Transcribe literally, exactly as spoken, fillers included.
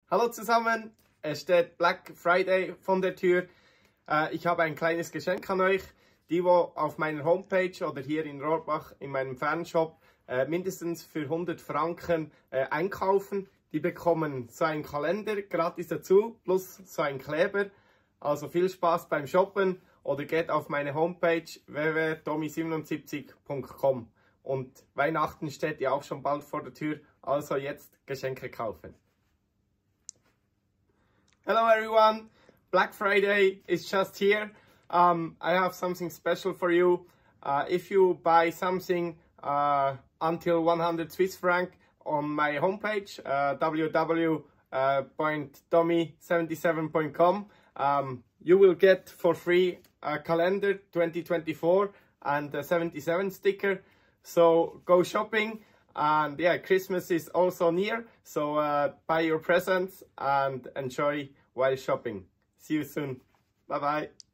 Hallo zusammen, es steht Black Friday vor der Tür. Äh, ich habe ein kleines Geschenk an euch. Die, die auf meiner Homepage oder hier in Rohrbach in meinem Fanshop äh, mindestens für hundert Franken äh, einkaufen, die bekommen so einen Kalender gratis dazu, plus so einen Kleber. Also viel Spaß beim Shoppen oder geht auf meine Homepage w w w punkt tommy siebenundsiebzig punkt com. Und Weihnachten steht ja auch schon bald vor der Tür, also jetzt Geschenke kaufen. Hello everyone, Black Friday is just here. Um, I have something special for you. Uh, if you buy something uh, until one hundred Swiss franc on my homepage, uh, w w w point tommy seventy-seven point com, um, you will get for free a calendar twenty twenty-four and a seventy-seven sticker. So go shopping. And yeah, Christmas is also near, so uh, buy your presents and enjoy while shopping. See you soon. Bye bye.